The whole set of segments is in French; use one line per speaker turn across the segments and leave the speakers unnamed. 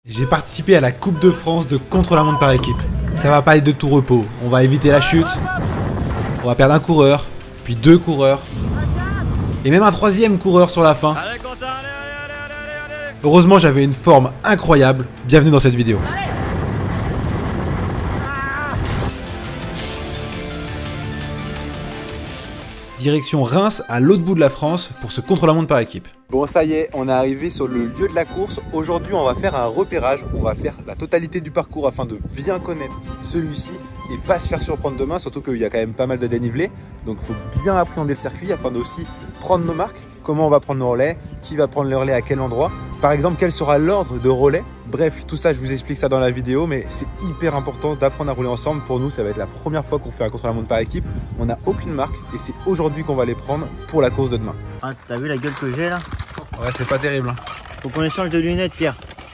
J'ai participé à la Coupe de France de contre-la-montre par équipe. Ça va pas être de tout repos, on va éviter la chute, on va perdre un coureur, puis deux coureurs, et même un troisième coureur sur la fin. Heureusement j'avais une forme incroyable, bienvenue dans cette vidéo. Direction Reims, à l'autre bout de la France, pour ce contre-la-montre par équipe. Bon, ça y est, on est arrivé sur le lieu de la course. Aujourd'hui, on va faire un repérage. On va faire la totalité du parcours afin de bien connaître celui-ci et pas se faire surprendre demain, surtout qu'il y a quand même pas mal de dénivelé. Donc, il faut bien appréhender le circuit afin d'aussi prendre nos marques. Comment on va prendre nos relais, qui va prendre le relais à quel endroit. Par exemple, quel sera l'ordre de relais. Bref, tout ça, je vous explique ça dans la vidéo, mais c'est hyper important d'apprendre à rouler ensemble. Pour nous, ça va être la première fois qu'on fait un contre-la-montre par équipe. On n'a aucune marque et c'est aujourd'hui qu'on va les prendre pour la course de demain.
Ah, t'as vu la gueule que j'ai là?
Ouais, c'est pas terrible.
Faut qu'on échange de lunettes, Pierre.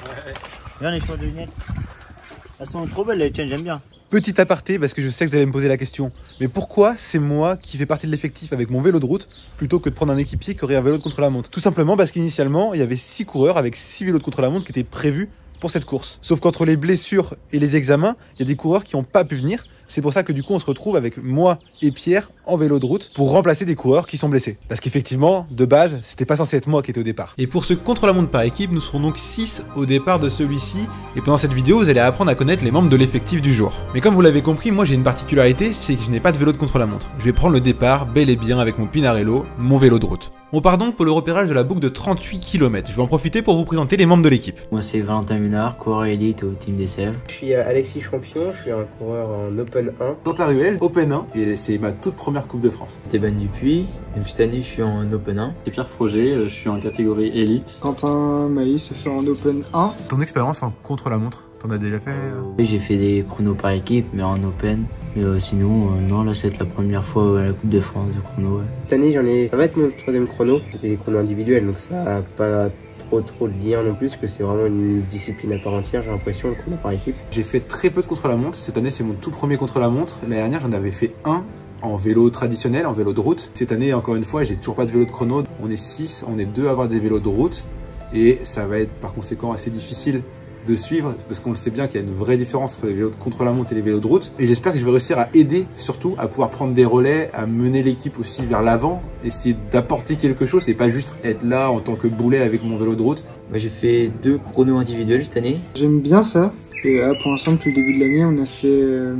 Viens, on échange de lunettes. Elles sont trop belles les tiennes, j'aime bien.
Petit aparté, parce que je sais que vous allez me poser la question, mais pourquoi c'est moi qui fais partie de l'effectif avec mon vélo de route plutôt que de prendre un équipier qui aurait un vélo de contre-la-montre? Tout simplement parce qu'initialement, il y avait 6 coureurs avec 6 vélos de contre-la-montre qui étaient prévus pour cette course. Sauf qu'entre les blessures et les examens, il y a des coureurs qui n'ont pas pu venir. C'est pour ça que du coup, on se retrouve avec moi et Pierre en vélo de route pour remplacer des coureurs qui sont blessés. Parce qu'effectivement, de base, c'était pas censé être moi qui étais au départ. Et pour ce contre-la-montre par équipe, nous serons donc 6 au départ de celui-ci. Et pendant cette vidéo, vous allez apprendre à connaître les membres de l'effectif du jour. Mais comme vous l'avez compris, moi j'ai une particularité, c'est que je n'ai pas de vélo de contre-la-montre. Je vais prendre le départ bel et bien avec mon Pinarello, mon vélo de route. On part donc pour le repérage de la boucle de 38 km. Je vais en profiter pour vous présenter les membres de l'équipe.
Moi c'est Valentin Munard, coureur élite au team des Sèvres.
Je suis Alexis Champion, je suis un coureur en Open 1.
Dans ta ruelle, Open 1, et c'est ma toute première Coupe de France.
Stéban Dupuis, donc cette année je suis en Open 1.
C'est Pierre Froger, je suis en catégorie élite.
Quentin Maïs, je suis en Open 1.
Ton expérience en contre-la-montre, t'en as déjà fait?
Oui, j'ai fait des chronos par équipe, mais en Open. Mais sinon, non, là, c'est la première fois à la Coupe de France de chrono. Ouais.
Cette année, ça va être mon troisième chrono. C'était des chronos individuels, donc ça n'a pas trop de lien non plus, parce que c'est vraiment une discipline à part entière, j'ai l'impression, le chrono par équipe.
J'ai fait très peu de contre-la-montre. Cette année, c'est mon tout premier contre-la-montre. L'année dernière, j'en avais fait un en vélo traditionnel, en vélo de route. Cette année, encore une fois, j'ai toujours pas de vélo de chrono. On est 6, on est 2 à avoir des vélos de route. Et ça va être par conséquent assez difficile de suivre, parce qu'on le sait bien qu'il y a une vraie différence entre les vélos de contre-la-montre et les vélos de route. Et j'espère que je vais réussir à aider, surtout à pouvoir prendre des relais, à mener l'équipe aussi vers l'avant, essayer d'apporter quelque chose et pas juste être là en tant que boulet avec mon vélo de route.
J'ai fait 2 chronos individuels cette année.
J'aime bien ça. Et là, pour l'instant, depuis le début de l'année, on a fait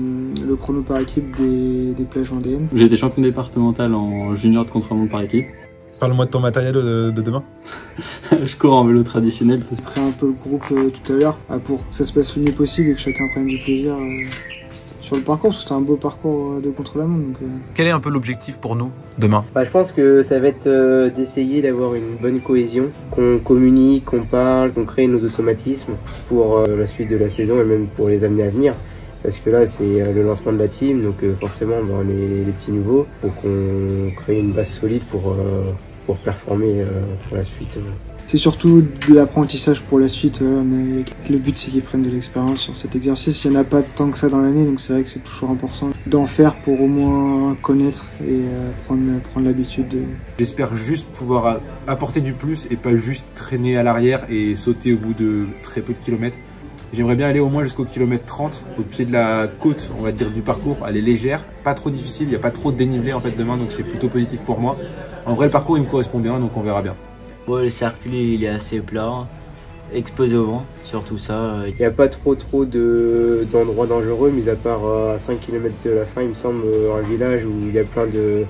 le chrono par équipe des plages vendéennes.
J'ai été champion départemental en junior de contre-la-montre par équipe.
Parle-moi de ton matériel de demain.
Je cours en vélo traditionnel.
J'ai pris un peu le groupe tout à l'heure pour que ça se passe le mieux possible et que chacun prenne du plaisir sur le parcours, parce que c'est un beau parcours de contre-la-montre.
Quel est un peu l'objectif pour nous demain?
Je pense que ça va être d'essayer d'avoir une bonne cohésion, qu'on communique, qu'on parle, qu'on crée nos automatismes pour la suite de la saison et même pour les années à venir. Parce que là, c'est le lancement de la team, donc forcément, on est les petits nouveaux. Il faut qu'on crée une base solide pour performer pour la suite.
C'est surtout de l'apprentissage pour la suite. Mais le but, c'est qu'ils prennent de l'expérience sur cet exercice. Il n'y en a pas tant que ça dans l'année, donc c'est vrai que c'est toujours important d'en faire pour au moins connaître et prendre l'habitude.
J'espère juste pouvoir apporter du plus et pas juste traîner à l'arrière et sauter au bout de très peu de kilomètres. J'aimerais bien aller au moins jusqu'au kilomètre 30, au pied de la côte, on va dire, du parcours. Elle est légère, pas trop difficile, il n'y a pas trop de dénivelé en fait demain, donc c'est plutôt positif pour moi. En vrai, le parcours, il me correspond bien, donc on verra bien.
Bon, le circuit, il est assez plat, exposé au vent, surtout ça.
Il n'y a pas trop d'endroits dangereux, mis à part à 5 km de la fin, il me semble, un village où il y a plein de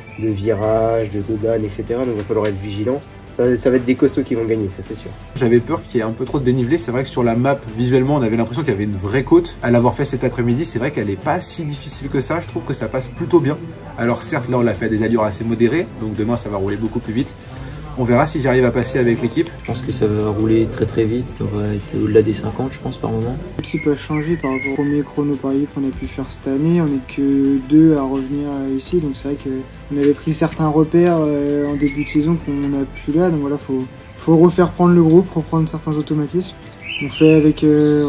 virages, de godanes, etc. Donc il va falloir être vigilant. Ça va être des costauds qui vont gagner, ça c'est sûr.
J'avais peur qu'il y ait un peu trop de dénivelé. C'est vrai que sur la map, visuellement, on avait l'impression qu'il y avait une vraie côte. À l'avoir fait cet après-midi, c'est vrai qu'elle n'est pas si difficile que ça. Je trouve que ça passe plutôt bien. Alors certes, là, on l'a fait à des allures assez modérées. Donc demain, ça va rouler beaucoup plus vite. On verra si j'arrive à passer avec l'équipe.
Je pense que ça va rouler très vite, on va être au-delà des 50 je pense par moment.
L'équipe a changé par rapport au premier chrono par équipe qu'on a pu faire cette année. On n'est que 2 à revenir ici, donc c'est vrai qu'on avait pris certains repères en début de saison qu'on n'a plus là. Donc voilà, faut refaire prendre le groupe, reprendre certains automatismes. On fait avec,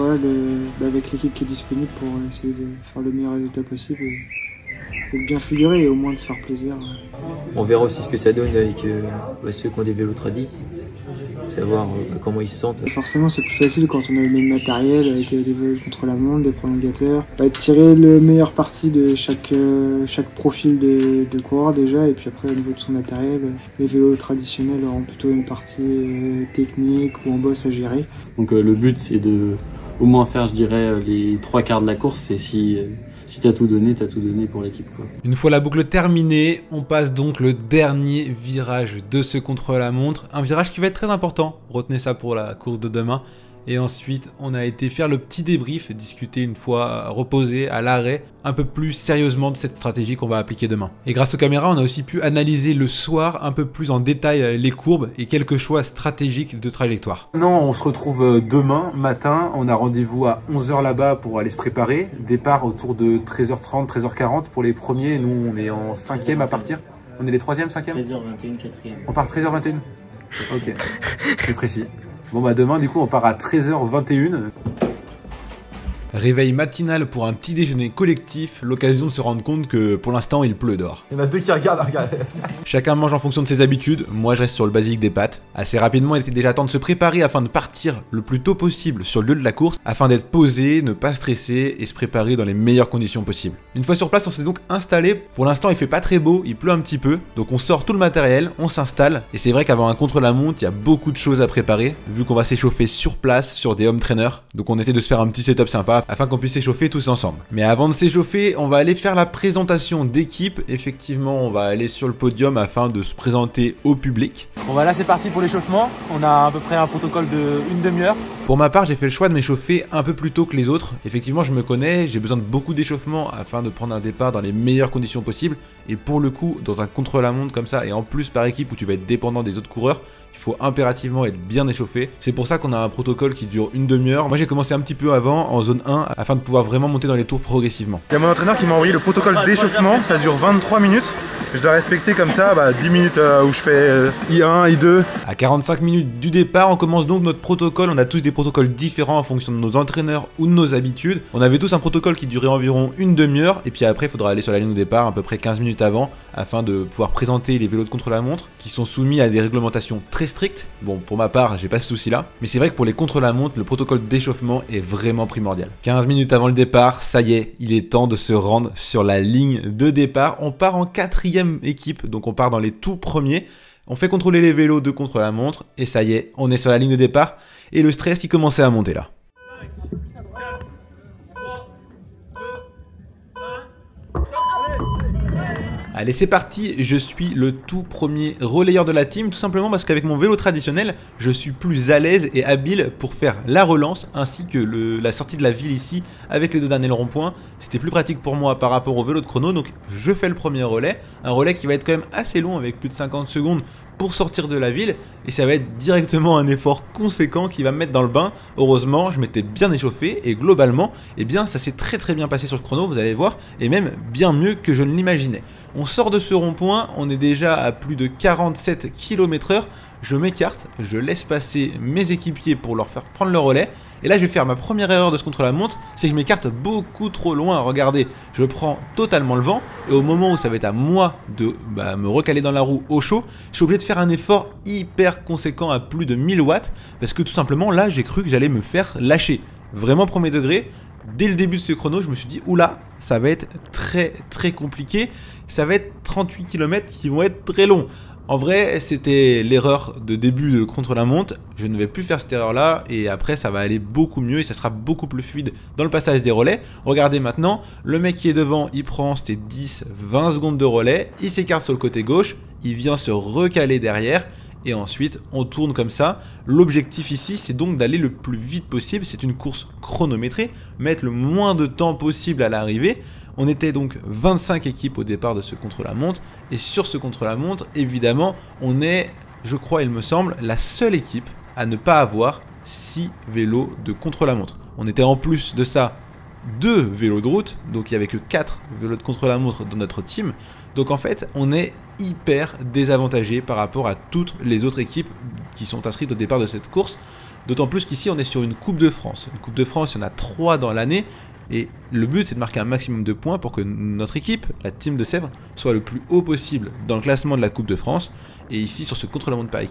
avec l'équipe qui est disponible pour essayer de faire le meilleur résultat possible. Et de bien figurer et au moins de se faire plaisir.
On verra aussi ce que ça donne avec ceux qui ont des vélos tradis. savoir comment ils se sentent.
Forcément, c'est plus facile quand on a le même matériel avec des vélos contre la montre, des prolongateurs. Tirer le meilleur parti de chaque profil de coureur déjà, et puis après au niveau de son matériel, les vélos traditionnels auront plutôt une partie technique ou en boss à gérer.
Donc le but c'est de au moins faire, je dirais, les 3/4 de la course, et si t'as tout donné pour l'équipe, quoi.
Une fois la boucle terminée, on passe donc le dernier virage de ce contre-la-montre. Un virage qui va être très important, retenez ça pour la course de demain. Et ensuite, on a été faire le petit débrief, discuter une fois reposé à l'arrêt, un peu plus sérieusement de cette stratégie qu'on va appliquer demain. Et grâce aux caméras, on a aussi pu analyser le soir un peu plus en détail les courbes et quelques choix stratégiques de trajectoire. Non, on se retrouve demain matin, on a rendez-vous à 11 h là-bas pour aller se préparer. Départ autour de 13h30, 13h40 pour les premiers, nous on est en 5e à partir. On est les 3e, 5e
13h21, 4e.
On part 13h21. Ok, c'est précis. Bon bah demain du coup on part à 13h21. Réveil matinal pour un petit déjeuner collectif, l'occasion de se rendre compte que pour l'instant il pleut dehors.
Il y en a deux qui regardent.
Chacun mange en fonction de ses habitudes, moi je reste sur le basique des pâtes. Assez rapidement il était déjà temps de se préparer afin de partir le plus tôt possible sur le lieu de la course, afin d'être posé, ne pas stresser et se préparer dans les meilleures conditions possibles. Une fois sur place on s'est donc installé, pour l'instant il fait pas très beau, il pleut un petit peu, donc on sort tout le matériel, on s'installe, et c'est vrai qu'avant un contre-la-montre il y a beaucoup de choses à préparer, vu qu'on va s'échauffer sur place sur des home trainers, donc on essaie de se faire un petit setup sympa afin qu'on puisse s'échauffer tous ensemble. Mais avant de s'échauffer, on va aller faire la présentation d'équipe. Effectivement, on va aller sur le podium afin de se présenter au public.
Bon bah là c'est parti pour l'échauffement. On a à peu près un protocole de une demi-heure.
Pour ma part, j'ai fait le choix de m'échauffer un peu plus tôt que les autres. Effectivement, je me connais, j'ai besoin de beaucoup d'échauffement afin de prendre un départ dans les meilleures conditions possibles. Et pour le coup, dans un contre-la-montre comme ça, et en plus par équipe où tu vas être dépendant des autres coureurs, il faut impérativement être bien échauffé. C'est pour ça qu'on a un protocole qui dure une demi-heure. Moi j'ai commencé un petit peu avant, en zone 1, afin de pouvoir vraiment monter dans les tours progressivement.
Il y a mon entraîneur qui m'a envoyé le protocole d'échauffement, ça dure 23 minutes. Je dois respecter comme ça 10 minutes où je fais I1, I2.
À 45 minutes du départ, on commence donc notre protocole. On a tous des protocoles différents en fonction de nos entraîneurs ou de nos habitudes. On avait tous un protocole qui durait environ une demi-heure. Et puis après, il faudra aller sur la ligne de départ à peu près 15 minutes avant, afin de pouvoir présenter les vélos de contre-la-montre qui sont soumis à des réglementations très strictes. Bon, pour ma part, j'ai pas ce souci-là. Mais c'est vrai que pour les contre-la-montre, le protocole d'échauffement est vraiment primordial. 15 minutes avant le départ, ça y est, il est temps de se rendre sur la ligne de départ. On part en 4e équipe, donc on part dans les tout premiers. On fait contrôler les vélos de contre-la-montre et ça y est, on est sur la ligne de départ et le stress il commençait à monter là. Allez c'est parti, je suis le tout premier relayeur de la team, tout simplement parce qu'avec mon vélo traditionnel, je suis plus à l'aise et habile pour faire la relance ainsi que la sortie de la ville ici avec les deux derniers ronds-points. C'était plus pratique pour moi par rapport au vélo de chrono, donc je fais le premier relais, un relais qui va être quand même assez long avec plus de 50 secondes pour sortir de la ville et ça va être directement un effort conséquent qui va me mettre dans le bain. Heureusement, je m'étais bien échauffé et globalement, eh bien ça s'est très bien passé sur le chrono, vous allez voir, et même bien mieux que je ne l'imaginais. On sort de ce rond-point, on est déjà à plus de 47 km/h, je m'écarte, je laisse passer mes équipiers pour leur faire prendre le relais. Et là je vais faire ma première erreur de ce contre-la-montre, c'est que je m'écarte beaucoup trop loin. Regardez, je prends totalement le vent et au moment où ça va être à moi de me recaler dans la roue au chaud, je suis obligé de faire un effort hyper conséquent à plus de 1000 watts parce que tout simplement là j'ai cru que j'allais me faire lâcher. Vraiment premier degré, dès le début de ce chrono je me suis dit oula, ça va être très compliqué, ça va être 38 km qui vont être très longs. En vrai, c'était l'erreur de début de contre-la-montre, je ne vais plus faire cette erreur-là, et après ça va aller beaucoup mieux et ça sera beaucoup plus fluide dans le passage des relais. Regardez maintenant, le mec qui est devant, il prend ses 10-20 secondes de relais, il s'écarte sur le côté gauche, il vient se recaler derrière, et ensuite on tourne comme ça. L'objectif ici c'est donc d'aller le plus vite possible, c'est une course chronométrée, mettre le moins de temps possible à l'arrivée. On était donc 25 équipes au départ de ce contre-la-montre et sur ce contre-la-montre évidemment on est, je crois il me semble, la seule équipe à ne pas avoir 6 vélos de contre-la-montre. On était en plus de ça 2 vélos de route, donc il n'y avait que 4 vélos de contre-la-montre dans notre team. Donc en fait on est hyper désavantagé par rapport à toutes les autres équipes qui sont inscrites au départ de cette course. D'autant plus qu'ici on est sur une Coupe de France. Une Coupe de France, il y en a 3 dans l'année. Et le but c'est de marquer un maximum de points pour que notre équipe, la team de Sèvres, soit le plus haut possible dans le classement de la Coupe de France. Et ici sur ce contre-la-montre par équipe,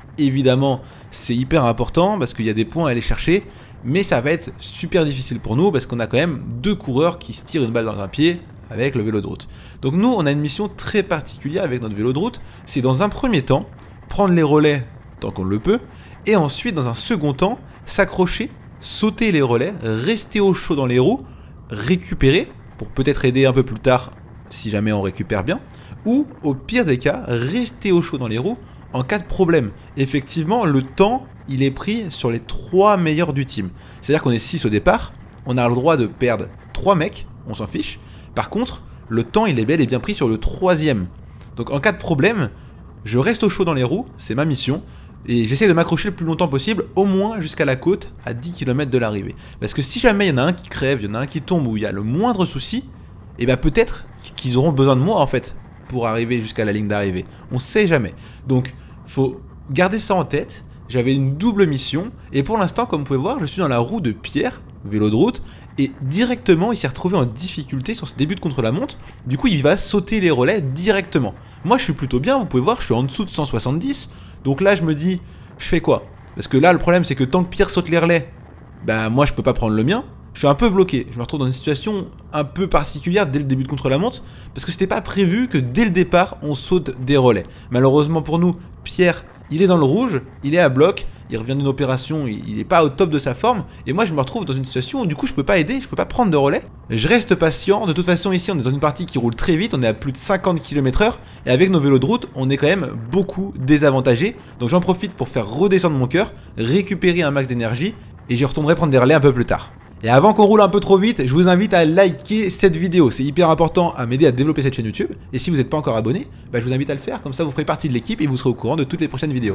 Évidemment, c'est hyper important parce qu'il y a des points à aller chercher, mais ça va être super difficile pour nous parce qu'on a quand même 2 coureurs qui se tirent une balle dans un pied avec le vélo de route. Donc nous, on a une mission très particulière avec notre vélo de route, c'est dans un premier temps, prendre les relais tant qu'on le peut, et ensuite, dans un second temps, s'accrocher, sauter les relais, rester au chaud dans les roues, récupérer, pour peut-être aider un peu plus tard si jamais on récupère bien, ou au pire des cas, rester au chaud dans les roues en cas de problème. Effectivement, le temps, il est pris sur les 3 meilleurs du team. C'est-à-dire qu'on est 6 au départ, on a le droit de perdre 3 mecs, on s'en fiche. Par contre, le temps, il est bel et bien pris sur le 3e. Donc en cas de problème, je reste au chaud dans les roues, c'est ma mission, et j'essaie de m'accrocher le plus longtemps possible, au moins jusqu'à la côte, à 10 km de l'arrivée. Parce que si jamais il y en a un qui crève, il y en a un qui tombe, ou il y a le moindre souci, et bien peut-être qu'ils auront besoin de moi en fait, pour arriver jusqu'à la ligne d'arrivée. On sait jamais. Donc, faut garder ça en tête. J'avais une double mission, et pour l'instant, comme vous pouvez voir, je suis dans la roue de Pierre, vélo de route, et directement, il s'est retrouvé en difficulté sur ce début de contre-la-montre. Du coup, il va sauter les relais directement. Moi, je suis plutôt bien, vous pouvez voir, je suis en dessous de 170. Donc là, je me dis, je fais quoi? Parce que là, le problème, c'est que tant que Pierre saute les relais, bah moi, je peux pas prendre le mien. Je suis un peu bloqué. Je me retrouve dans une situation un peu particulière dès le début de contre-la-montre, parce que c'était pas prévu que dès le départ, on saute des relais. Malheureusement pour nous, Pierre, il est dans le rouge, il est à bloc, il revient d'une opération, il est pas au top de sa forme, et moi je me retrouve dans une situation où du coup je peux pas aider, je peux pas prendre de relais. Je reste patient, de toute façon ici on est dans une partie qui roule très vite, on est à plus de 50 km/h, et avec nos vélos de route, on est quand même beaucoup désavantagés, donc j'en profite pour faire redescendre mon cœur, récupérer un max d'énergie, et j'y retournerai prendre des relais un peu plus tard. Et avant qu'on roule un peu trop vite, je vous invite à liker cette vidéo, c'est hyper important à m'aider à développer cette chaîne YouTube. Et si vous n'êtes pas encore abonné, bah je vous invite à le faire, comme ça vous ferez partie de l'équipe et vous serez au courant de toutes les prochaines vidéos.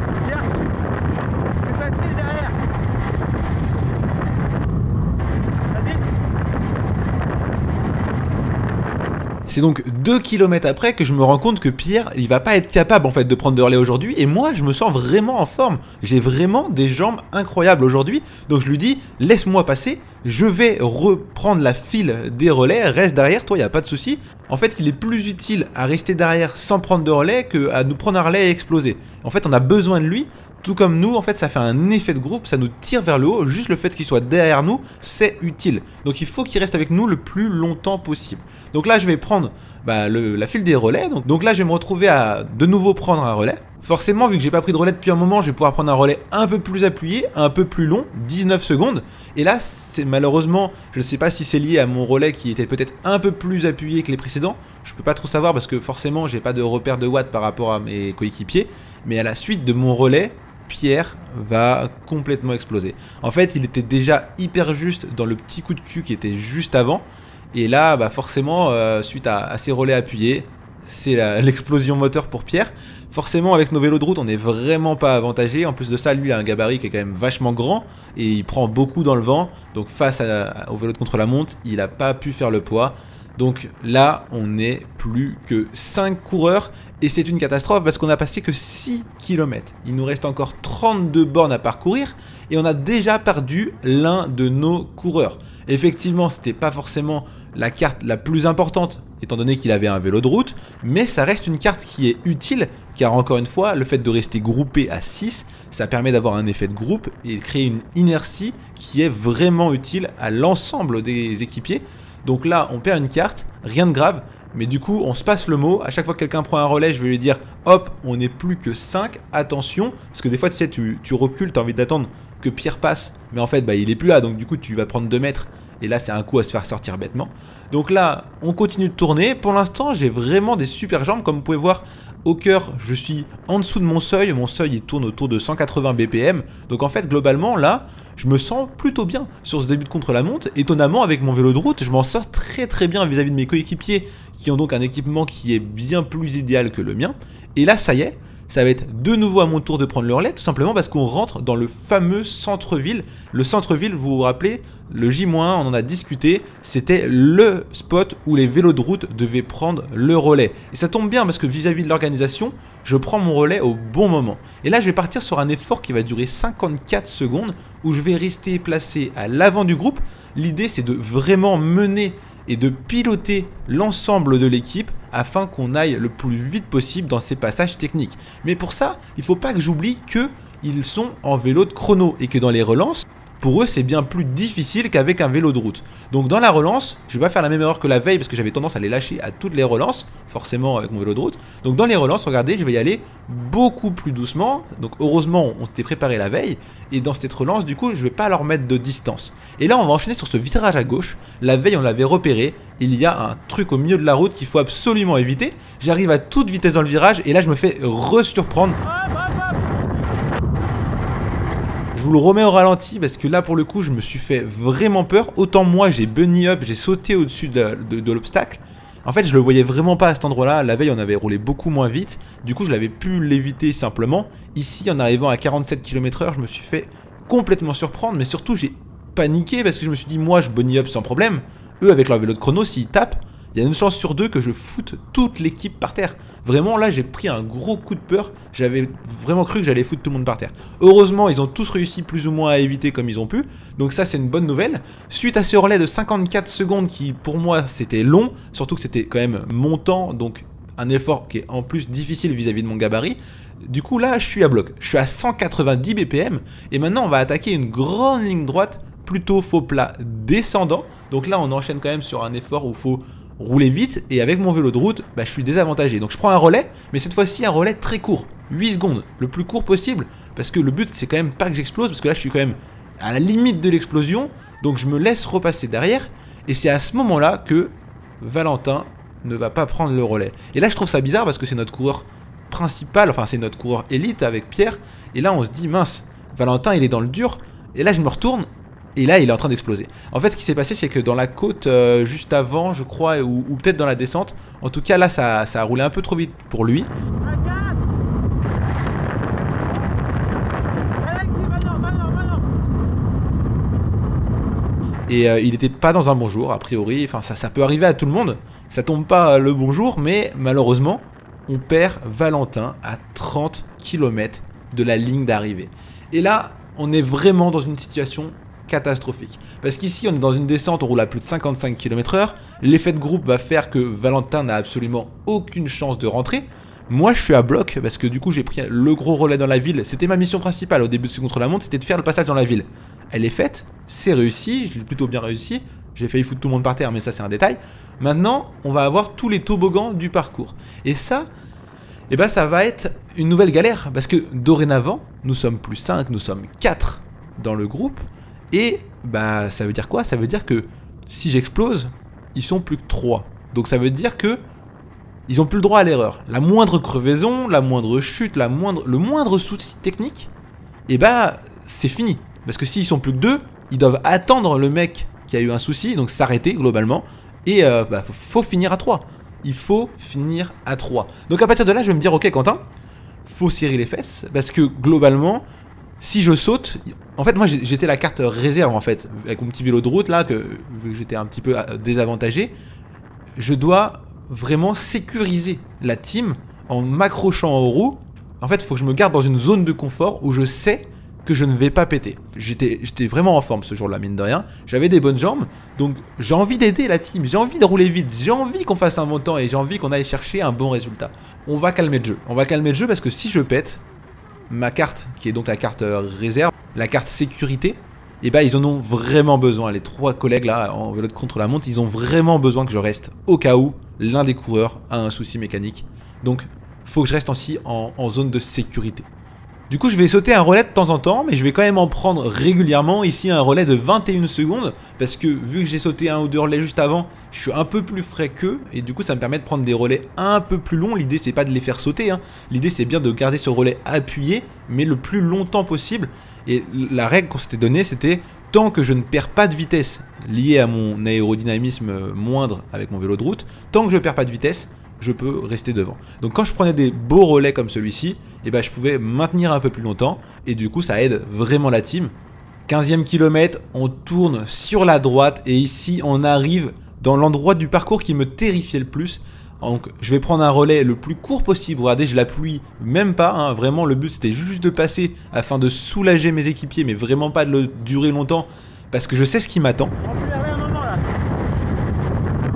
C'est donc 2 km après que je me rends compte que Pierre, il va pas être capable en fait de prendre de relais aujourd'hui, et moi je me sens vraiment en forme. J'ai vraiment des jambes incroyables aujourd'hui, donc je lui dis laisse-moi passer, je vais reprendre la file des relais, reste derrière, toi il n'y a pas de souci. En fait il est plus utile à rester derrière sans prendre de relais que à nous prendre un relais et exploser. En fait on a besoin de lui. Tout comme nous, en fait, ça fait un effet de groupe, ça nous tire vers le haut. Juste le fait qu'il soit derrière nous, c'est utile. Donc il faut qu'il reste avec nous le plus longtemps possible. Donc là, je vais prendre la file des relais. Donc là, je vais me retrouver à de nouveau prendre un relais. Forcément, vu que j'ai pas pris de relais depuis un moment, je vais pouvoir prendre un relais un peu plus appuyé, un peu plus long, 19 secondes. Et là, c'est malheureusement, je ne sais pas si c'est lié à mon relais qui était peut-être un peu plus appuyé que les précédents. Je peux pas trop savoir parce que forcément, j'ai pas de repère de watts par rapport à mes coéquipiers. Mais à la suite de mon relais, Pierre va complètement exploser. En fait, il était déjà hyper juste dans le petit coup de cul qui était juste avant. Et là, forcément, suite à ces relais appuyés, c'est l'explosion moteur pour Pierre. Forcément, avec nos vélos de route, on n'est vraiment pas avantagé. En plus de ça, lui, il a un gabarit qui est quand même vachement grand et il prend beaucoup dans le vent. Donc face au vélo de contre-la-montre, il n'a pas pu faire le poids. Donc là, on n'est plus que 5 coureurs et c'est une catastrophe parce qu'on a passé que 6 km. Il nous reste encore 32 bornes à parcourir et on a déjà perdu l'un de nos coureurs. Effectivement, c'était pas forcément la carte la plus importante étant donné qu'il avait un vélo de route, mais ça reste une carte qui est utile car encore une fois, le fait de rester groupé à 6, ça permet d'avoir un effet de groupe et de créer une inertie qui est vraiment utile à l'ensemble des équipiers. Donc là, on perd une carte, rien de grave, mais du coup, on se passe le mot. À chaque fois que quelqu'un prend un relais, je vais lui dire hop, on n'est plus que 5, attention. Parce que des fois, tu sais, tu recules, tu as envie d'attendre que Pierre passe, mais en fait, il est plus là, donc du coup, tu vas prendre 2 mètres. Et là, c'est un coup à se faire sortir bêtement. Donc là, on continue de tourner. Pour l'instant, j'ai vraiment des super jambes. Comme vous pouvez voir, au cœur, je suis en dessous de mon seuil. Mon seuil, il tourne autour de 180 BPM. Donc en fait, globalement, là, je me sens plutôt bien sur ce début de contre-la-montre. Étonnamment, avec mon vélo de route, je m'en sors très très bien vis-à-vis de mes coéquipiers qui ont donc un équipement qui est bien plus idéal que le mien. Et là, ça y est. Ça va être de nouveau à mon tour de prendre le relais, tout simplement parce qu'on rentre dans le fameux centre-ville. Le centre-ville, vous vous rappelez, le J-1, on en a discuté, c'était le spot où les vélos de route devaient prendre le relais. Et ça tombe bien parce que vis-à-vis de l'organisation, je prends mon relais au bon moment. Et là, je vais partir sur un effort qui va durer 54 secondes, où je vais rester placé à l'avant du groupe. L'idée, c'est de vraiment mener et de piloter l'ensemble de l'équipe afin qu'on aille le plus vite possible dans ces passages techniques. Mais pour ça, il ne faut pas que j'oublie qu'ils sont en vélo de chrono et que dans les relances, pour eux, c'est bien plus difficile qu'avec un vélo de route. Donc dans la relance, je vais pas faire la même erreur que la veille parce que j'avais tendance à les lâcher à toutes les relances, forcément avec mon vélo de route. Donc dans les relances, regardez, je vais y aller beaucoup plus doucement. Donc heureusement, on s'était préparé la veille. Et dans cette relance, du coup, je vais pas leur mettre de distance. Et là, on va enchaîner sur ce virage à gauche. La veille, on l'avait repéré. Il y a un truc au milieu de la route qu'il faut absolument éviter. J'arrive à toute vitesse dans le virage et là, je me fais re-surprendre. Je vous le remets au ralenti parce que là pour le coup je me suis fait vraiment peur. Autant moi j'ai bunny up, j'ai sauté au-dessus de l'obstacle. En fait je le voyais vraiment pas à cet endroit là. La veille on avait roulé beaucoup moins vite. Du coup je l'avais pu l'éviter simplement. Ici en arrivant à 47 km/h je me suis fait complètement surprendre. Mais surtout j'ai paniqué parce que je me suis dit moi je bunny up sans problème. Eux avec leur vélo de chrono s'ils tapent, il y a une chance sur 2 que je foute toute l'équipe par terre. Vraiment là j'ai pris un gros coup de peur. J'avais vraiment cru que j'allais foutre tout le monde par terre. Heureusement ils ont tous réussi plus ou moins à éviter comme ils ont pu. Donc ça c'est une bonne nouvelle. Suite à ce relais de 54 secondes qui pour moi c'était long. Surtout que c'était quand même montant. Donc un effort qui est en plus difficile vis-à-vis de mon gabarit. Du coup là je suis à bloc. Je suis à 190 BPM. Et maintenant on va attaquer une grande ligne droite. Plutôt faux plat descendant. Donc là on enchaîne quand même sur un effort où il faut rouler vite, et avec mon vélo de route, bah, je suis désavantagé. Donc je prends un relais, mais cette fois-ci un relais très court, 8 secondes, le plus court possible, parce que le but c'est quand même pas que j'explose, parce que là je suis quand même à la limite de l'explosion, donc je me laisse repasser derrière, et c'est à ce moment-là que Valentin ne va pas prendre le relais. Et là je trouve ça bizarre, parce que c'est notre coureur principal, enfin c'est notre coureur élite avec Pierre, et là on se dit mince, Valentin il est dans le dur, et là je me retourne, et là, il est en train d'exploser. En fait, ce qui s'est passé, c'est que dans la côte, juste avant, je crois, ou peut-être dans la descente, en tout cas, là, ça a roulé un peu trop vite pour lui. Et il n'était pas dans un bon jour, a priori. Enfin, ça peut arriver à tout le monde. Ça tombe pas le bon jour, mais malheureusement, on perd Valentin à 30 km de la ligne d'arrivée. Et là, on est vraiment dans une situation catastrophique. Parce qu'ici, on est dans une descente, on roule à plus de 55 km/h. L'effet de groupe va faire que Valentin n'a absolument aucune chance de rentrer. Moi, je suis à bloc parce que du coup, j'ai pris le gros relais dans la ville. C'était ma mission principale au début de ce contre-la-montre, c'était de faire le passage dans la ville. Elle est faite, c'est réussi, je l'ai plutôt bien réussi. J'ai failli foutre tout le monde par terre, mais ça, c'est un détail. Maintenant, on va avoir tous les toboggans du parcours. Et ça, eh ben, ça va être une nouvelle galère parce que dorénavant, nous sommes plus 5, nous sommes 4 dans le groupe. Et bah ça veut dire quoi? Ça veut dire que si j'explose, ils sont plus que 3. Donc ça veut dire que ils ont plus le droit à l'erreur. La moindre crevaison, la moindre chute, le moindre souci technique, et bah c'est fini. Parce que s'ils sont plus que 2, ils doivent attendre le mec qui a eu un souci, donc s'arrêter globalement. Et bah, faut finir à 3. Il faut finir à 3. Donc à partir de là, je vais me dire, ok Quentin, faut serrer les fesses. Parce que globalement, si je saute, en fait moi j'étais la carte réserve en fait, avec mon petit vélo de route là, vu que j'étais un petit peu désavantagé, je dois vraiment sécuriser la team en m'accrochant aux roues. En fait il faut que je me garde dans une zone de confort où je sais que je ne vais pas péter. J'étais vraiment en forme ce jour-là, mine de rien, j'avais des bonnes jambes, donc j'ai envie d'aider la team, j'ai envie de rouler vite, j'ai envie qu'on fasse un bon temps et j'ai envie qu'on aille chercher un bon résultat. On va calmer le jeu, parce que si je pète, ma carte, qui est donc la carte réserve, la carte sécurité, et bah ils en ont vraiment besoin. Les 3 collègues là en vélo de contre-la-montre, ils ont vraiment besoin que je reste au cas où l'un des coureurs a un souci mécanique. Donc faut que je reste aussi en zone de sécurité. Du coup je vais sauter un relais de temps en temps, mais je vais quand même en prendre régulièrement. Ici un relais de 21 secondes, parce que vu que j'ai sauté un ou 2 relais juste avant, je suis un peu plus frais qu'eux, et du coup ça me permet de prendre des relais un peu plus longs. L'idée c'est pas de les faire sauter, hein. L'idée c'est bien de garder ce relais appuyé, mais le plus longtemps possible. Et la règle qu'on s'était donnée, c'était tant que je ne perds pas de vitesse, liée à mon aérodynamisme moindre avec mon vélo de route, tant que je ne perds pas de vitesse, je peux rester devant. Donc quand je prenais des beaux relais comme celui-ci, eh ben, je pouvais maintenir un peu plus longtemps, et du coup ça aide vraiment la team. 15e kilomètre, on tourne sur la droite, et ici on arrive dans l'endroit du parcours qui me terrifiait le plus. Donc je vais prendre un relais le plus court possible. Regardez, je l'appuie même pas, hein. Vraiment le but c'était juste de passer afin de soulager mes équipiers, mais vraiment pas de le durer longtemps, parce que je sais ce qui m'attend.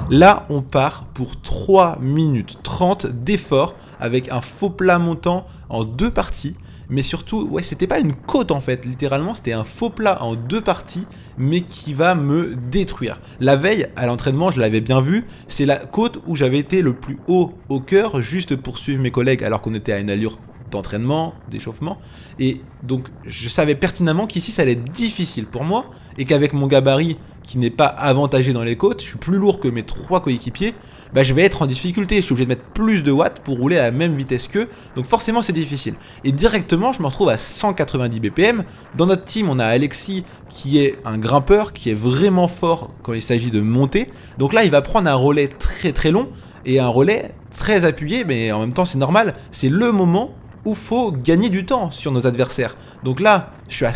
Là, on part pour 3 minutes 30 d'effort avec un faux plat montant en 2 parties. Mais surtout, ouais, c'était pas une côte en fait, littéralement, c'était un faux plat en 2 parties, mais qui va me détruire. La veille, à l'entraînement, je l'avais bien vu, c'est la côte où j'avais été le plus haut au cœur, juste pour suivre mes collègues, alors qu'on était à une allure d'entraînement, d'échauffement. Et donc, je savais pertinemment qu'ici, ça allait être difficile pour moi, et qu'avec mon gabarit, qui n'est pas avantagé dans les côtes, je suis plus lourd que mes 3 coéquipiers, bah je vais être en difficulté, je suis obligé de mettre plus de watts pour rouler à la même vitesse qu'eux, donc forcément c'est difficile. Et directement je me retrouve à 190 BPM, dans notre team on a Alexis qui est un grimpeur, qui est vraiment fort quand il s'agit de monter, donc là il va prendre un relais très très long, et un relais très appuyé, mais en même temps c'est normal, c'est le moment où il faut gagner du temps sur nos adversaires. Donc là, je suis à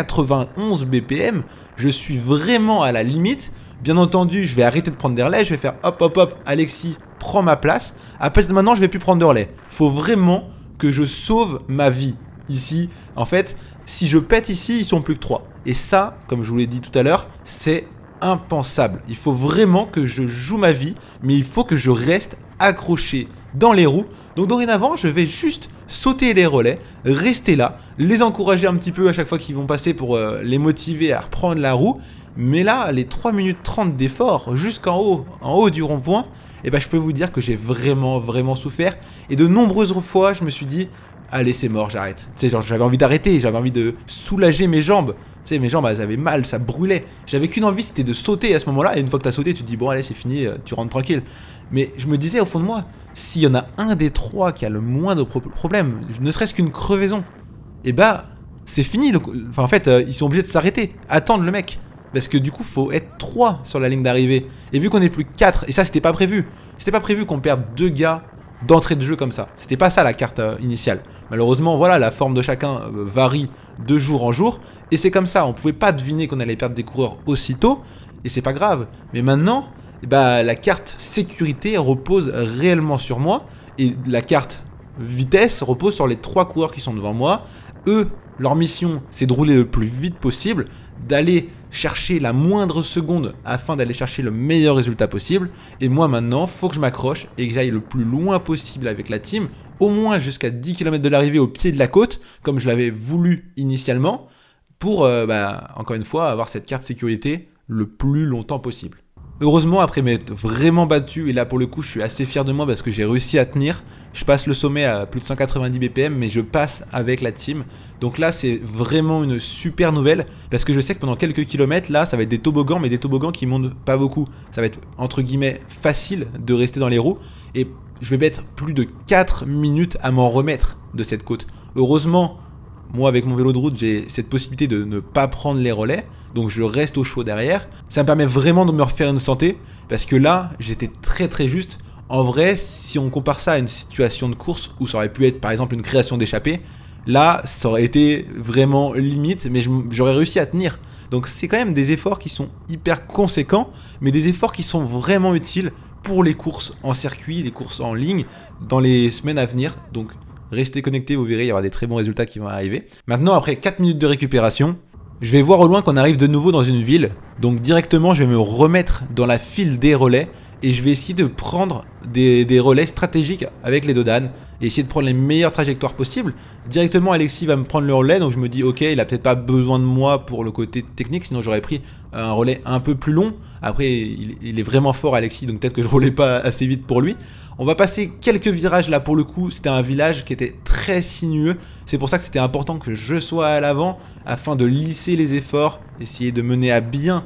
191 BPM, je suis vraiment à la limite. Bien entendu, je vais arrêter de prendre des relais, je vais faire hop hop hop, Alexis prend ma place. Après maintenant, je vais plus prendre de relais. Faut vraiment que je sauve ma vie. Ici, en fait, si je pète ici, ils sont plus que 3. Et ça, comme je vous l'ai dit tout à l'heure, c'est impensable. Il faut vraiment que je joue ma vie, mais il faut que je reste accroché dans les roues. Donc dorénavant, je vais juste sauter les relais, rester là, les encourager un petit peu à chaque fois qu'ils vont passer pour les motiver à reprendre la roue. Mais là, les 3 minutes 30 d'effort jusqu'en haut du rond-point, et ben je peux vous dire que j'ai vraiment souffert. Et de nombreuses fois, je me suis dit, allez c'est mort, j'arrête. Tu sais, genre j'avais envie d'arrêter, j'avais envie de soulager mes jambes. Tu sais, mes jambes elles avaient mal, ça brûlait. J'avais qu'une envie, c'était de sauter à ce moment-là. Et une fois que t'as sauté, tu te dis bon allez c'est fini, tu rentres tranquille. Mais je me disais au fond de moi, s'il y en a un des 3 qui a le moindre problème, ne serait-ce qu'une crevaison, et bah c'est fini. Enfin en fait, ils sont obligés de s'arrêter, attendre le mec. Parce que du coup, faut être 3 sur la ligne d'arrivée. Et vu qu'on est plus que 4, et ça c'était pas prévu. C'était pas prévu qu'on perde 2 gars d'entrée de jeu comme ça. C'était pas ça la carte initiale. Malheureusement, voilà, la forme de chacun varie de jour en jour. Et c'est comme ça, on pouvait pas deviner qu'on allait perdre des coureurs aussitôt. Et c'est pas grave. Mais maintenant, bah, la carte sécurité repose réellement sur moi. Et la carte vitesse repose sur les 3 coureurs qui sont devant moi. Eux, leur mission, c'est de rouler le plus vite possible, d'aller chercher la moindre seconde afin d'aller chercher le meilleur résultat possible. Et moi maintenant, faut que je m'accroche et que j'aille le plus loin possible avec la team, au moins jusqu'à 10 km de l'arrivée au pied de la côte, comme je l'avais voulu initialement, pour, encore une fois, avoir cette carte sécurité le plus longtemps possible. Heureusement, après m'être vraiment battu, et là pour le coup je suis assez fier de moi parce que j'ai réussi à tenir, je passe le sommet à plus de 190 BPM, mais je passe avec la team. Donc là c'est vraiment une super nouvelle, parce que je sais que pendant quelques kilomètres, là ça va être des toboggans, mais des toboggans qui montent pas beaucoup. Ça va être entre guillemets facile de rester dans les roues, et je vais mettre plus de 4 minutes à m'en remettre de cette côte. Heureusement, moi avec mon vélo de route, j'ai cette possibilité de ne pas prendre les relais, donc je reste au chaud derrière. Ça me permet vraiment de me refaire une santé, parce que là, j'étais très juste. En vrai, si on compare ça à une situation de course où ça aurait pu être par exemple une création d'échappée, là, ça aurait été vraiment limite, mais j'aurais réussi à tenir. Donc c'est quand même des efforts qui sont hyper conséquents, mais des efforts qui sont vraiment utiles pour les courses en circuit, les courses en ligne, dans les semaines à venir. Donc restez connectés, vous verrez, il y aura des très bons résultats qui vont arriver. Maintenant, après 4 minutes de récupération, je vais voir au loin qu'on arrive de nouveau dans une ville. Donc directement, je vais me remettre dans la file des relais et je vais essayer de prendre des relais stratégiques avec les dodanes et essayer de prendre les meilleures trajectoires possibles. Directement, Alexis va me prendre le relais, donc je me dis ok, il a peut-être pas besoin de moi pour le côté technique, sinon j'aurais pris un relais un peu plus long. Après, il est vraiment fort Alexis, donc peut-être que je roulais pas assez vite pour lui. On va passer quelques virages là pour le coup, c'était un village qui était très sinueux. C'est pour ça que c'était important que je sois à l'avant afin de lisser les efforts, essayer de mener à bien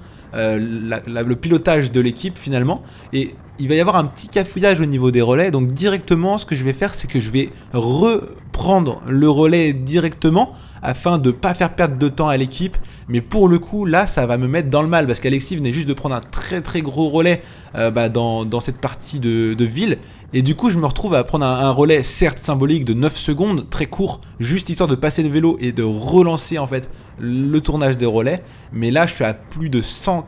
le pilotage de l'équipe finalement. Et il va y avoir un petit cafouillage au niveau des relais, donc directement ce que je vais faire c'est que je vais reprendre le relais directement afin de ne pas faire perdre de temps à l'équipe. Mais pour le coup là ça va me mettre dans le mal parce qu'Alexis venait juste de prendre un très gros relais dans cette partie de ville. Et du coup je me retrouve à prendre un relais certes symbolique de 9 secondes, très court, juste histoire de passer le vélo et de relancer en fait le tournage des relais. Mais là je suis à plus de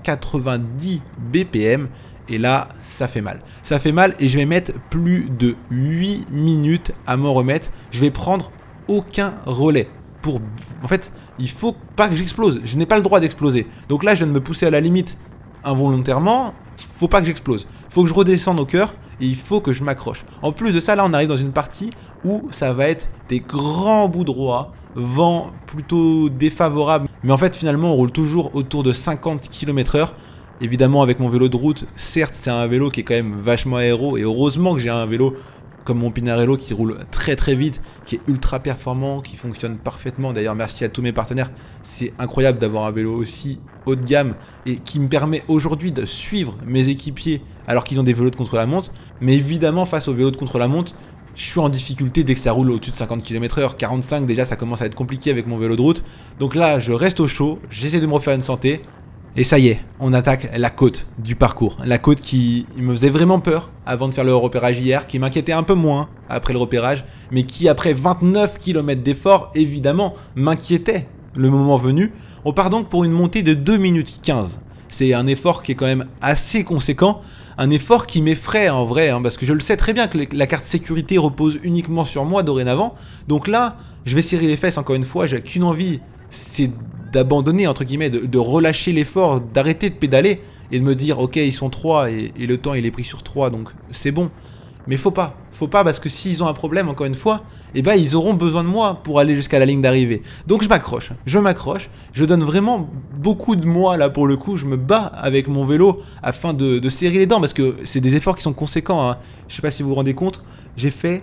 190 BPM. Et là, ça fait mal. Ça fait mal et je vais mettre plus de 8 minutes à m'en remettre. Je vais prendre aucun relais. En fait, il faut pas que j'explose. Je n'ai pas le droit d'exploser. Donc là, je viens de me pousser à la limite involontairement, faut pas que j'explose. Faut que je redescende au cœur et il faut que je m'accroche. En plus de ça, là, on arrive dans une partie où ça va être des grands bouts droits, vent plutôt défavorable. Mais en fait, finalement, on roule toujours autour de 50 km/h. Évidemment, avec mon vélo de route, certes, c'est un vélo qui est quand même vachement aéro. Et heureusement que j'ai un vélo comme mon Pinarello qui roule très très vite, qui est ultra performant, qui fonctionne parfaitement. D'ailleurs, merci à tous mes partenaires. C'est incroyable d'avoir un vélo aussi haut de gamme et qui me permet aujourd'hui de suivre mes équipiers alors qu'ils ont des vélos de contre-la-montre. Mais évidemment, face aux vélos de contre-la-montre, je suis en difficulté dès que ça roule au-dessus de 50 km/h. 45 déjà, ça commence à être compliqué avec mon vélo de route. Donc là, je reste au chaud, j'essaie de me refaire une santé. Et ça y est, on attaque la côte du parcours. La côte qui me faisait vraiment peur avant de faire le repérage hier, qui m'inquiétait un peu moins après le repérage, mais qui après 29 km d'effort, évidemment, m'inquiétait le moment venu. On part donc pour une montée de 2 minutes 15. C'est un effort qui est quand même assez conséquent, un effort qui m'effraie en vrai, parce que je le sais très bien que la carte sécurité repose uniquement sur moi dorénavant. Donc là, je vais serrer les fesses encore une fois, j'ai qu'une envie, c'est d'abandonner, entre guillemets, de relâcher l'effort, d'arrêter de pédaler et de me dire ok, ils sont 3 et le temps il est pris sur 3, donc c'est bon. Mais faut pas parce que s'ils ont un problème, encore une fois, eh ben ils auront besoin de moi pour aller jusqu'à la ligne d'arrivée. Donc je m'accroche, je donne vraiment beaucoup de moi là pour le coup, je me bats avec mon vélo afin de serrer les dents parce que c'est des efforts qui sont conséquents, hein. Je sais pas si vous vous rendez compte, j'ai fait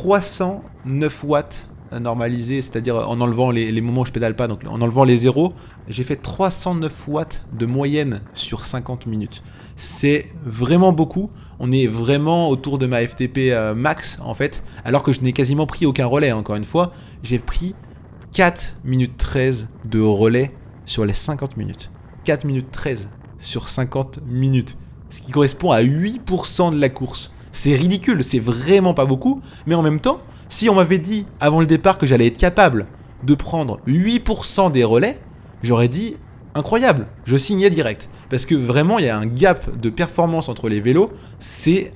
309 watts normalisé, c'est-à-dire en enlevant les moments où je pédale pas, donc en enlevant les zéros, j'ai fait 309 watts de moyenne sur 50 minutes. C'est vraiment beaucoup, on est vraiment autour de ma FTP max en fait, alors que je n'ai quasiment pris aucun relais, encore une fois, j'ai pris 4 minutes 13 de relais sur les 50 minutes. 4 minutes 13 sur 50 minutes, ce qui correspond à 8% de la course. C'est ridicule, c'est vraiment pas beaucoup, mais en même temps, si on m'avait dit avant le départ que j'allais être capable de prendre 8% des relais, j'aurais dit incroyable, je signais direct. Parce que vraiment, il y a un gap de performance entre les vélos, c'est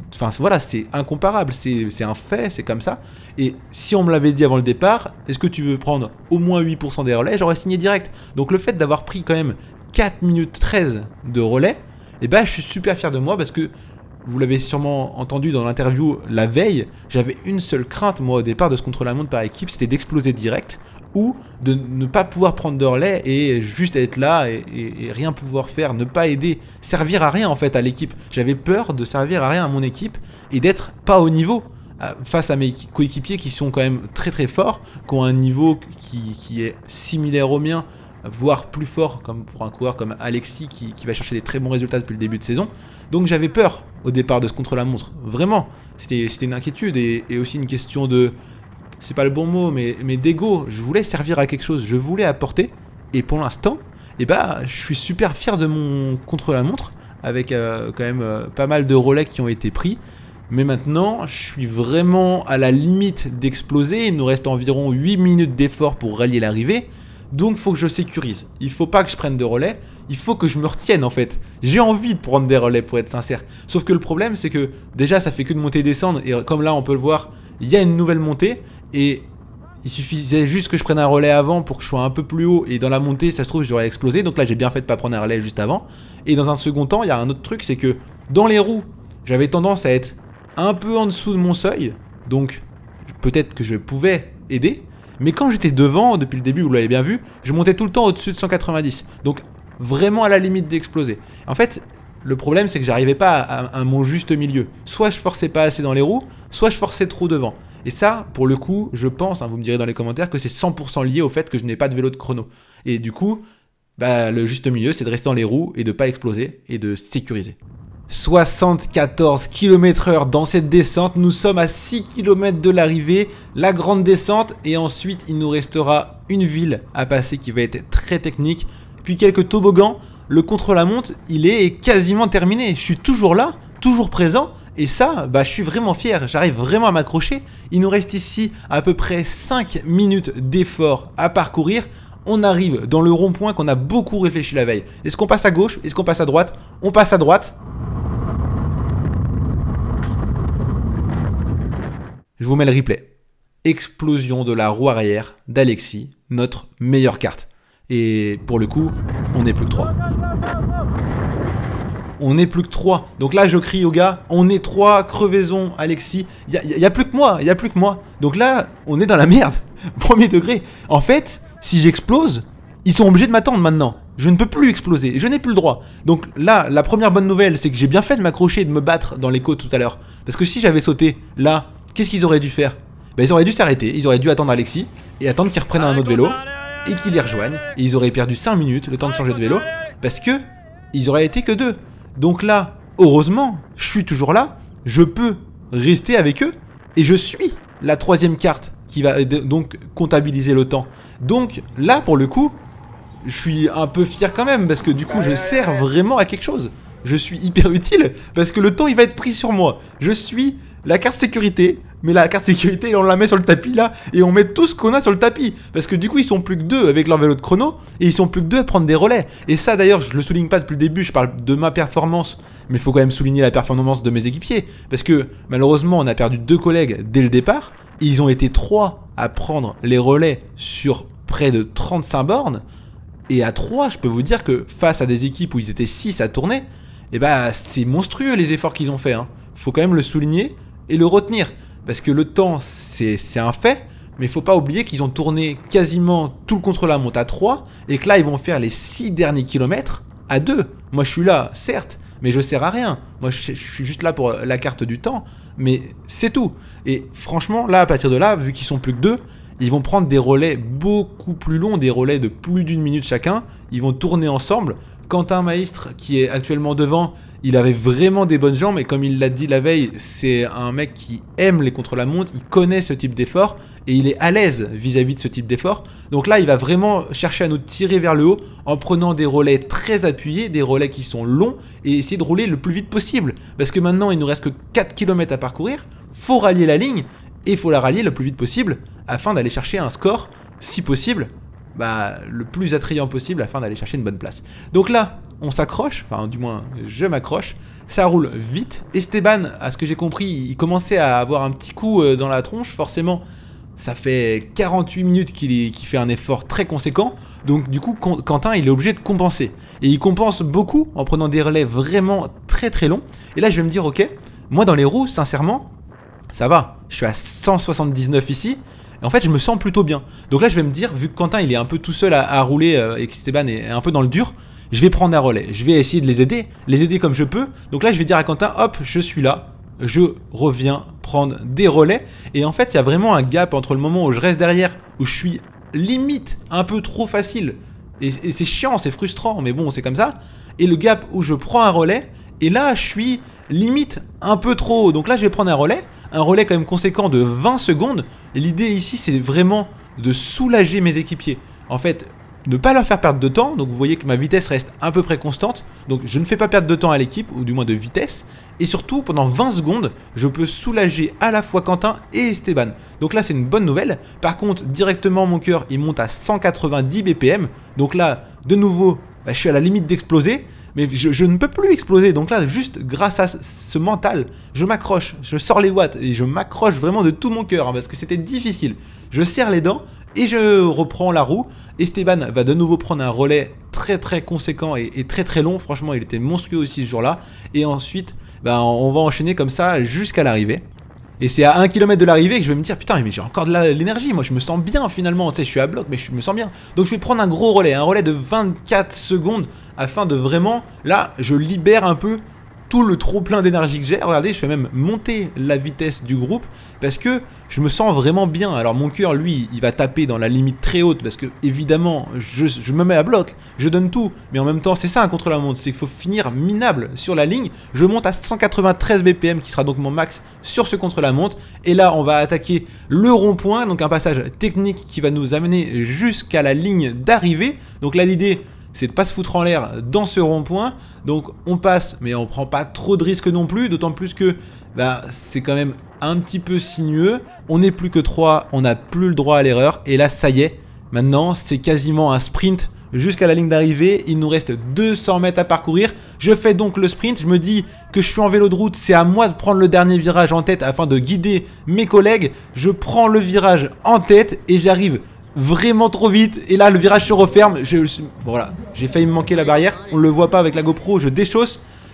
incomparable, c'est un fait, c'est comme ça. Et si on me l'avait dit avant le départ, est-ce que tu veux prendre au moins 8% des relais, j'aurais signé direct. Donc le fait d'avoir pris quand même 4 minutes 13 de relais, eh ben, je suis super fier de moi parce que vous l'avez sûrement entendu dans l'interview la veille, j'avais une seule crainte moi au départ de ce contre-la-montre par équipe, c'était d'exploser direct ou de ne pas pouvoir prendre de relais et juste être là et rien pouvoir faire, ne pas aider, servir à rien en fait à l'équipe. J'avais peur de servir à rien à mon équipe et d'être pas au niveau face à mes coéquipiers qui sont quand même très très forts, qui ont un niveau qui est similaire au mien, voire plus fort, comme pour un coureur comme Alexis qui va chercher des très bons résultats depuis le début de saison. Donc j'avais peur au départ de ce contre-la-montre, vraiment. C'était une inquiétude et aussi une question de, c'est pas le bon mot, mais d'ego. Je voulais servir à quelque chose, je voulais apporter. Et pour l'instant, eh ben, je suis super fier de mon contre-la-montre, avec quand même pas mal de relais qui ont été pris. Mais maintenant, je suis vraiment à la limite d'exploser. Il nous reste environ 8 minutes d'effort pour rallier l'arrivée. Donc il faut que je sécurise, il faut pas que je prenne de relais, il faut que je me retienne en fait. J'ai envie de prendre des relais pour être sincère. Sauf que le problème c'est que déjà ça fait que de monter et descendre et comme là on peut le voir, il y a une nouvelle montée et il suffisait juste que je prenne un relais avant pour que je sois un peu plus haut et dans la montée ça se trouve j'aurais explosé. Donc là j'ai bien fait de pas prendre un relais juste avant. Et dans un second temps il y a un autre truc, c'est que dans les roues j'avais tendance à être un peu en dessous de mon seuil. Donc peut-être que je pouvais aider. Mais quand j'étais devant, depuis le début, vous l'avez bien vu, je montais tout le temps au-dessus de 190. Donc vraiment à la limite d'exploser. En fait, le problème c'est que j'arrivais pas à mon juste milieu. Soit je forçais pas assez dans les roues, soit je forçais trop devant. Et ça, pour le coup, je pense, vous me direz dans les commentaires, que c'est 100% lié au fait que je n'ai pas de vélo de chrono. Et du coup, le juste milieu, c'est de rester dans les roues et de pas exploser et de sécuriser. 74 km/h dans cette descente, nous sommes à 6 km de l'arrivée, la grande descente et ensuite il nous restera une ville à passer qui va être très technique, puis quelques toboggans. Le contre-la-montre il est quasiment terminé, je suis toujours là, toujours présent et ça je suis vraiment fier, j'arrive vraiment à m'accrocher. Il nous reste ici à peu près 5 minutes d'effort à parcourir. On arrive dans le rond-point qu'on a beaucoup réfléchi la veille. Est-ce qu'on passe à gauche? Est-ce qu'on passe à droite? On passe à droite. Je vous mets le replay. Explosion de la roue arrière d'Alexis, notre meilleure carte. Et pour le coup, on n'est plus que 3. on n'est plus que 3. Donc là, je crie aux gars, on est 3, crevaison, Alexis. Il y a plus que moi, il y a plus que moi. Donc là, on est dans la merde. Premier degré. En fait, si j'explose, ils sont obligés de m'attendre maintenant. Je ne peux plus exploser, je n'ai plus le droit. Donc là, la première bonne nouvelle, c'est que j'ai bien fait de m'accrocher et de me battre dans les côtes tout à l'heure. Parce que si j'avais sauté là, qu'est-ce qu'ils auraient dû faire? Ben, ils auraient dû s'arrêter, ils auraient dû attendre Alexis et attendre qu'il reprenne un autre vélo et qu'il les rejoigne. Et ils auraient perdu 5 minutes, le temps de changer de vélo, parce que ils auraient été que 2. Donc là, heureusement, je suis toujours là, je peux rester avec eux et je suis la 3e carte qui va donc comptabiliser le temps. Donc là, pour le coup, je suis un peu fier quand même parce que du coup, je sers vraiment à quelque chose. Je suis hyper utile parce que le temps, il va être pris sur moi. Je suis la carte sécurité, mais la carte sécurité, on la met sur le tapis là et on met tout ce qu'on a sur le tapis. Parce que du coup, ils sont plus que 2 avec leur vélo de chrono et ils sont plus que 2 à prendre des relais. Et ça, d'ailleurs, je le souligne pas depuis le début, je parle de ma performance, mais il faut quand même souligner la performance de mes équipiers. Parce que malheureusement, on a perdu 2 collègues dès le départ. Et ils ont été 3 à prendre les relais sur près de 35 bornes. Et à 3, je peux vous dire que face à des équipes où ils étaient 6 à tourner, eh ben, c'est monstrueux les efforts qu'ils ont fait. Faut quand même le souligner et le retenir. Parce que le temps, c'est un fait, mais il faut pas oublier qu'ils ont tourné quasiment tout le contre-la-montre à 3 et que là, ils vont faire les 6 derniers kilomètres à 2. Moi, je suis là, certes, mais je sers à rien. Moi, je suis juste là pour la carte du temps, mais c'est tout. Et franchement, là, à partir de là, vu qu'ils sont plus que 2, ils vont prendre des relais beaucoup plus longs, des relais de plus d'1 minute chacun. Ils vont tourner ensemble. Quentin Maistre, qui est actuellement devant, il avait vraiment des bonnes jambes. Et comme il l'a dit la veille, c'est un mec qui aime les contre-la-montre. Il connaît ce type d'effort et il est à l'aise vis-à-vis de ce type d'effort. Donc là, il va vraiment chercher à nous tirer vers le haut en prenant des relais très appuyés, des relais qui sont longs et essayer de rouler le plus vite possible. Parce que maintenant, il nous reste que 4 km à parcourir. Faut rallier la ligne et il faut la rallier le plus vite possible afin d'aller chercher un score, si possible, le plus attrayant possible afin d'aller chercher une bonne place. Donc là, on s'accroche, enfin du moins je m'accroche, ça roule vite. Esteban, à ce que j'ai compris, il commençait à avoir un petit coup dans la tronche, forcément ça fait 48 minutes qu'il fait un effort très conséquent, donc du coup Quentin il est obligé de compenser. Et il compense beaucoup en prenant des relais vraiment très très longs. Et là je vais me dire ok, moi dans les roues sincèrement, ça va, je suis à 179 ici. Et en fait, je me sens plutôt bien. Donc là, je vais me dire, vu que Quentin, il est un peu tout seul à rouler et que Esteban est un peu dans le dur, je vais prendre un relais. Je vais essayer de les aider comme je peux. Donc là, je vais dire à Quentin, hop, je suis là. Je reviens prendre des relais. Et en fait, il y a vraiment un gap entre le moment où je reste derrière, où je suis limite un peu trop facile. Et c'est chiant, c'est frustrant, mais bon, c'est comme ça. Et le gap où je prends un relais, et là, je suis limite un peu trop haut. Donc là, je vais prendre un relais quand même conséquent de 20 secondes. Et l'idée ici, c'est vraiment de soulager mes équipiers. En fait, ne pas leur faire perdre de temps. Donc vous voyez que ma vitesse reste à peu près constante. Donc je ne fais pas perdre de temps à l'équipe, ou du moins de vitesse. Et surtout, pendant 20 secondes, je peux soulager à la fois Quentin et Esteban. Donc là, c'est une bonne nouvelle. Par contre, directement, mon cœur, il monte à 190 BPM. Donc là, de nouveau, je suis à la limite d'exploser. Mais je ne peux plus exploser, donc là, juste grâce à ce mental, je m'accroche, je sors les watts et je m'accroche vraiment de tout mon cœur, parce que c'était difficile. Je serre les dents et je reprends la roue. Esteban va de nouveau prendre un relais très très conséquent et très très long, franchement il était monstrueux aussi ce jour-là. Et ensuite, on va enchaîner comme ça jusqu'à l'arrivée. Et c'est à 1 km de l'arrivée que je vais me dire putain mais j'ai encore de l'énergie, moi je me sens bien finalement, tu sais je suis à bloc mais je me sens bien. Donc je vais prendre un gros relais, un relais de 24 secondes afin de vraiment, là je libère un peu tout le trop plein d'énergie que j'ai. Regardez, je fais même monter la vitesse du groupe parce que je me sens vraiment bien. Alors mon cœur lui il va taper dans la limite très haute parce que évidemment je me mets à bloc, je donne tout, mais en même temps c'est ça un contre-la-montre, c'est qu'il faut finir minable sur la ligne. Je monte à 193 BPM qui sera donc mon max sur ce contre-la-montre et là on va attaquer le rond-point, donc un passage technique qui va nous amener jusqu'à la ligne d'arrivée. Donc là l'idée c'est de pas se foutre en l'air dans ce rond-point. Donc on passe, mais on prend pas trop de risques non plus, d'autant plus que c'est quand même un petit peu sinueux. On n'est plus que 3, on n'a plus le droit à l'erreur. Et là, ça y est, maintenant, c'est quasiment un sprint jusqu'à la ligne d'arrivée. Il nous reste 200 mètres à parcourir. Je fais donc le sprint. Je me dis que je suis en vélo de route. C'est à moi de prendre le dernier virage en tête afin de guider mes collègues. Je prends le virage en tête et j'arrive vraiment trop vite. Et là, le virage se referme. Voilà, j'ai failli me manquer la barrière. On ne le voit pas avec la GoPro. Je déchausse.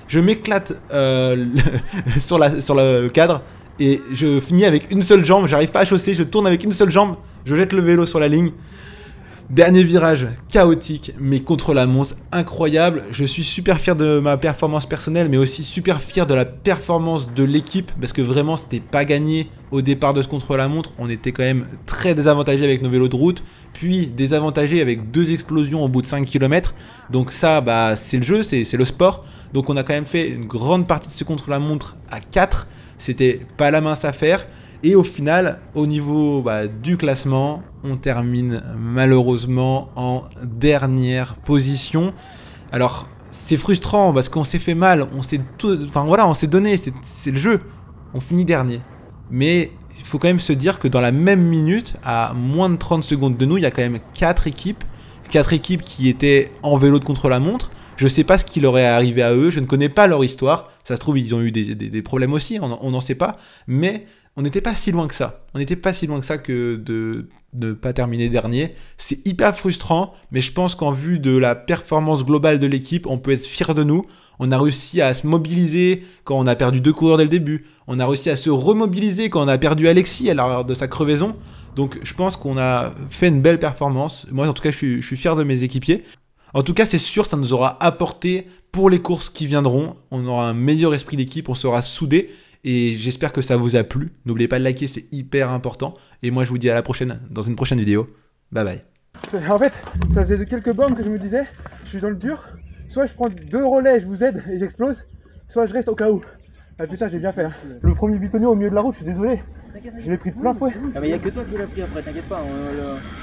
Je m'éclate sur le cadre et je finis avec une seule jambe. J'arrive pas à chausser, je tourne avec une seule jambe, je jette le vélo sur la ligne. Dernier virage, chaotique, mais contre la montre, incroyable. Je suis super fier de ma performance personnelle, mais aussi super fier de la performance de l'équipe, parce que vraiment, c'était pas gagné au départ de ce contre-la-montre. On était quand même très désavantagés avec nos vélos de route, puis désavantagés avec 2 explosions au bout de 5 km. Donc ça, bah, c'est le jeu, c'est le sport. Donc on a quand même fait une grande partie de ce contre-la-montre à 4. C'était pas la mince affaire. Et au final, au niveau du classement, on termine malheureusement en dernière position. Alors, c'est frustrant parce qu'on s'est fait mal, on s'est donné, c'est le jeu. On finit dernier. Mais il faut quand même se dire que dans la même minute, à moins de 30 secondes de nous, il y a quand même 4 équipes. 4 équipes qui étaient en vélo de contre-la-montre. Je ne sais pas ce qui leur est arrivé à eux, je ne connais pas leur histoire. Ça se trouve, ils ont eu des problèmes aussi, on n'en sait pas. Mais on n'était pas si loin que ça. On n'était pas si loin que ça que de ne pas terminer dernier. C'est hyper frustrant, mais je pense qu'en vue de la performance globale de l'équipe, on peut être fier de nous. On a réussi à se mobiliser quand on a perdu 2 coureurs dès le début. On a réussi à se remobiliser quand on a perdu Alexis à l'heure de sa crevaison. Donc je pense qu'on a fait une belle performance. Moi, en tout cas, je suis fier de mes équipiers. En tout cas, c'est sûr, ça nous aura apporté pour les courses qui viendront. On aura un meilleur esprit d'équipe, on sera soudés. Et j'espère que ça vous a plu. N'oubliez pas de liker, c'est hyper important. Et moi, je vous dis à la prochaine, dans une prochaine vidéo. Bye bye.
En fait, ça faisait quelques bornes que je me disais, je suis dans le dur. Soit je prends 2 relais, je vous aide et j'explose. Soit je reste au cas où. Ah putain, j'ai bien fait. Hein. Le premier bitonneau au milieu de la route, je suis désolé. Je l'ai pris de plein fouet.
Ah mais y'a que toi qui l'as pris après, t'inquiète pas.